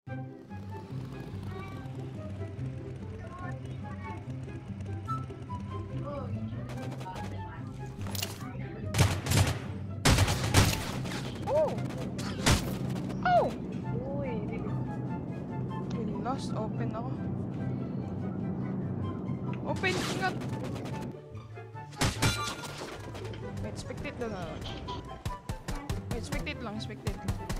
Lost, open ako. Open, ingat! Wait, spectate doon na. Wait, spectate lang, spectate.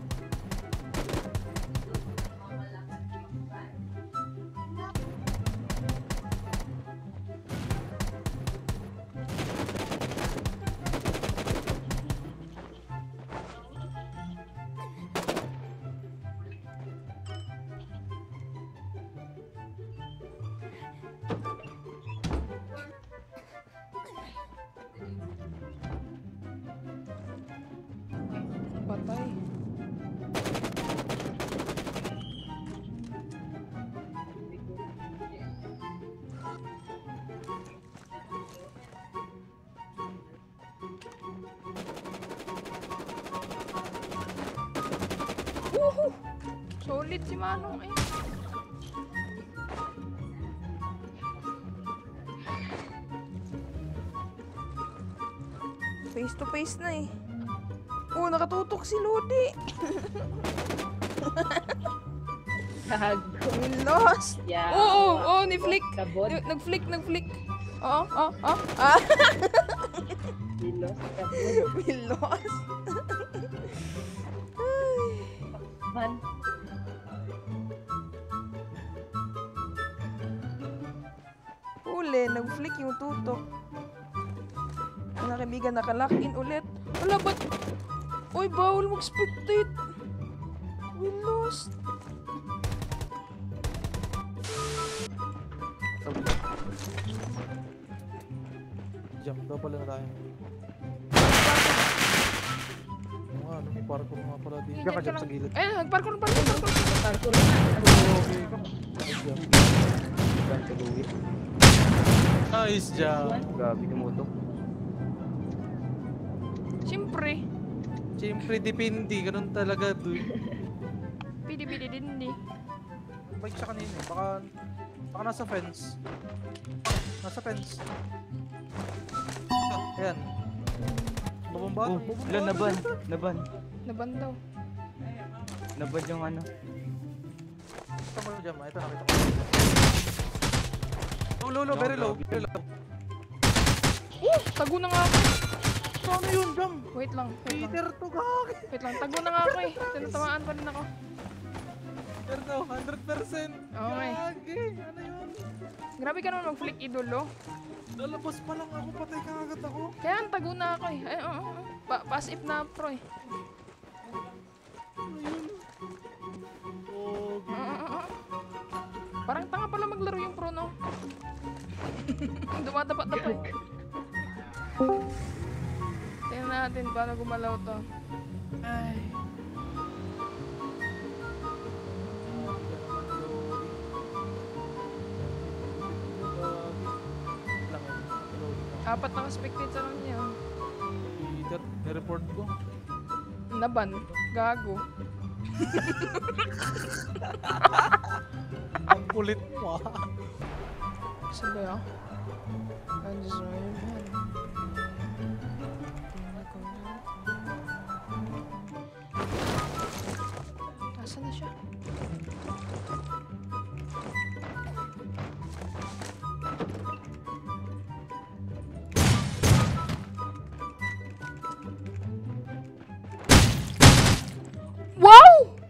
Patay. Woohoo! Solid si Manong eh. Face to face na eh. Oh, nakatutok si Lodi. Lost. Yeah. Oh, ni-flick. Nag-flick. Oo. Ah. We lost. We lost. Man. Uli, nag-flick yung tutok. Mga kaibigan, naka-lock in ulit. Wala, ba't? Uy, bawal mag-spectate. We lost. Jump daw pala na tayo. Ano, may parkour nga pala dito. Diyan ka jump sa gilid. Eh, parkour. Parkour. Okay ka. Nice jump. Grabe tumutok. Siyempre, depende. Ganun talaga, dude. pidi din. Bike siya kanina. Baka nasa fence. Ayan. Babamba. Ilan naban? Naban daw. Naban yung ano. Ito mo dyan, ito nakita ko. Low, very low. Tago na nga ako. Ano yun, Jam? Wait lang. Peter to, gagi. Wait lang, tago na nga ako eh. Tinatamaan pa rin ako. Peter to, 100%. Okay. Gagi, ano yun? Grabe ka naman mag-flick, idolo. Lalabas pa lang ako, patay ka agad ako. Kaya tago na ako eh. Ay, oo. Pass if na pro eh. Parang tanga pala maglaro yung pro, no? Dumadapat-dapat. Tingnan natin paano gumalaw to. Ay. Apat na spectator lang niya. Peter, report ko. Naban. Gago. Ang kulit mo ah. Saan ba yun? Nasaan na siya? Wow!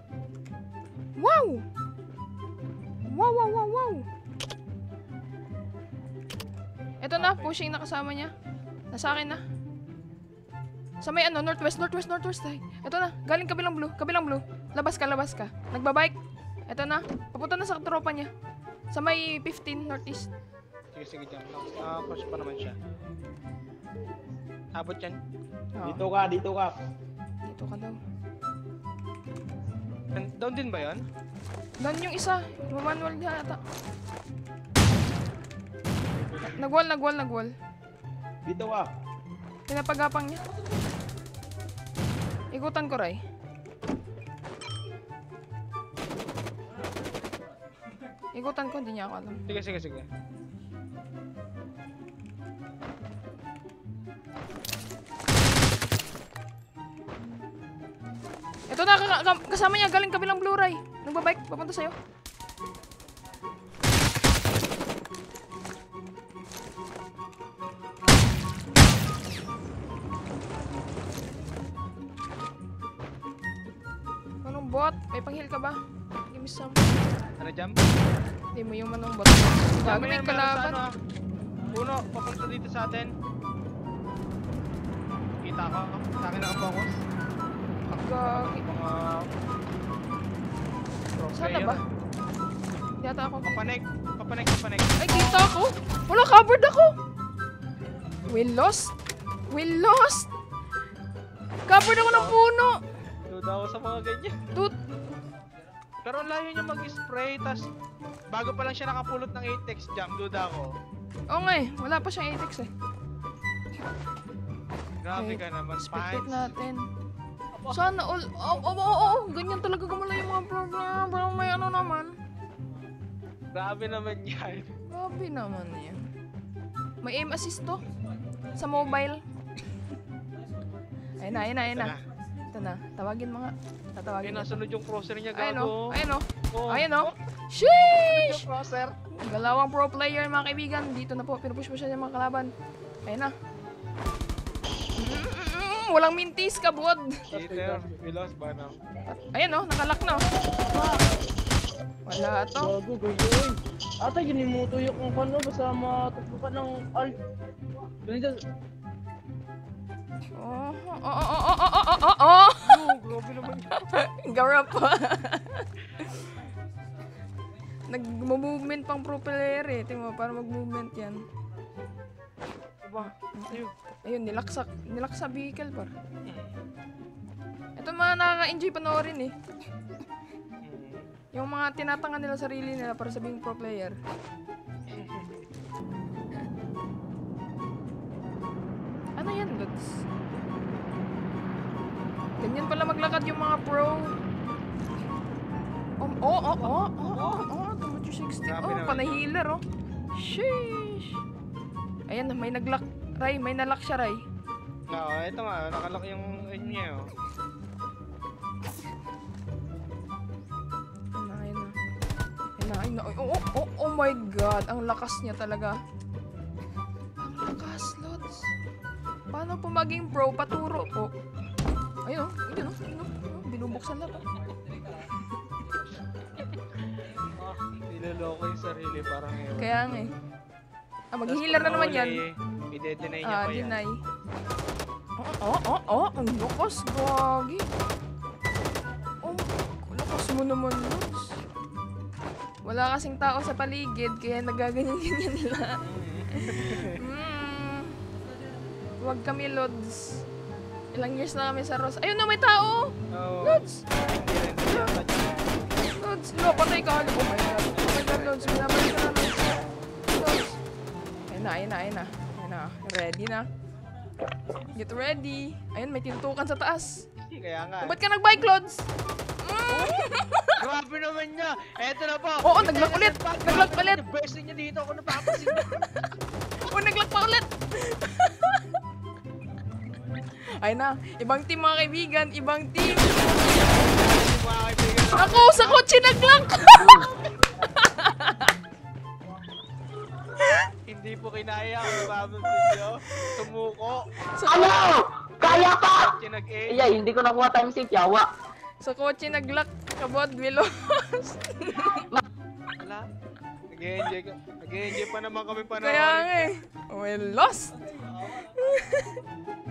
Ito na, pushing na kasama niya. Nasa akin na. Sa may ano, northwest. Ay, ito na, galing kabilang blue. Labas ka. Nagbabike. Ito na, papunta na sa tropa niya. Sa may 15 northeast. Sige dyan. Push pa naman siya. Abot yan. Oo. Dito ka. Dito ka daw. Down din ba yan? Doon yung isa. Manual niya ata. Nagwal. Dito ka. Pinapagapang niya. Ikutan ko, Ray. Ikutan ko, hindi niya ako alam. Sige, sige, sige. Ito na, kasama niya, galing kabilang Blu-ray. Nagbabike, papunta sa'yo. Manong bot, may pang-heal ka ba? Give me some. Ano jump? Hindi mo yung manong bot. Gago, may kalaban. Uno, papunta dito sa atin. Kita ko. Sa akin naka-focus. Gagi. Mga... pro Sana player. ba? Yata ako. Papanek. Papanek, papanek. Ay, kita ako. Wala, covered ako. We lost. We lost. Covered ako ng puno. Duda ako sa mga ganyan. Tut. Pero ang layo niya mag-spray, tas bago pa lang siya nakapulot ng Apex jump, duda ako. Oo nga eh. Wala pa siyang Apex eh. Grabe Okay. ka naman, Spectate pants. natin. Sana all... Oo. Ganyan talaga gumala yung mga problem. Bro, may ano naman. Grabe naman yan. Grabe naman yan. May aim assist to. Sa mobile. Ayun na, ayun na, ayun na. Ito na. Tawagin mga. Ay, Tatawagin na. nasunod yung crosser niya, Ayun gago. o. Ayun o. Oh. Ayun o. Yung Sheesh! crosser. Galawang pro player mga kaibigan. Dito na po. Pinupush mo siya ng mga kalaban. Ayun na. Walang mintis ka, bod. Cheater, we lost ba now? Ayun o. Nakalak na o. Wala to. Gago, gago. Ata, yun yung mutuyok ng kano. Basta matuklo ka ng alt. Ganito. Oh. Oh, grabe naman yan. Garap pa. Nag-movement pang pro player eh. Tingnan mo, para mag-movement yan. Diba? Ayun. Ayun, nilaksa vehicle par. Ito mga nakaka-enjoy panoorin eh. Yung mga tinatangan nila sarili nila para sabing pro player. Ano yan, Lods? Ganyan pala maglakad yung mga pro. Tumucho 60. Grabe Oh, naman. panay healer, oh. Sheesh. Ayan, may naglock. Ray, may nalock siya, Ray. Oo, ito nga, nakalak yung aim niya, oh. Ayun na. Oh my god. Ang lakas niya talaga. Ang lakas, Lods. Paano po maging pro? Paturo po. Ayun, oh. Binubuksan lang, oh. Niloloko yung sarili, parang ewan. Kaya nga eh. Mag-healer na naman yan. I-deny niya pa yan. Deny. Ang lakas, gagi. Oh, lakas mo naman, Lods. Wala kasing tao sa paligid, kaya nagaganyan-ganyan nila. Huwag kami, Lods. Ilang years na kami sa Ross. Ayun na, may tao! Oo. Lods! Hindi yata dyan. Lods! Lo, patay ka. Oh my god. Oh my god, Lods. Binabalik ka namin. Lods! Ayun na. Ready na. Get ready. Ayun, may tintukan sa taas. Kaya nga. Ba't ka nag-bike, Lods? Grabe naman niya. Eto na po. Oo, nag-lock ulit. Nag-lock ulit. Best niya dito ako napapasin. Oh, nag-lock pa ulit. Ayun na. Ibang team, mga kaibigan. Ibang team. Mga kaibigan. Ako, sa kotse nag-lock. Hindi po kinaya ang babang ninyo. Tumuko. Ano? Kaya pa! Chinag-aim. Iya, hindi ko nakuha time save, yawa. Sa kotse nag-lock. Kabod, we lost. Wala. Nag-enjoy pa naman kami panoorin. Kaya nga eh. We lost.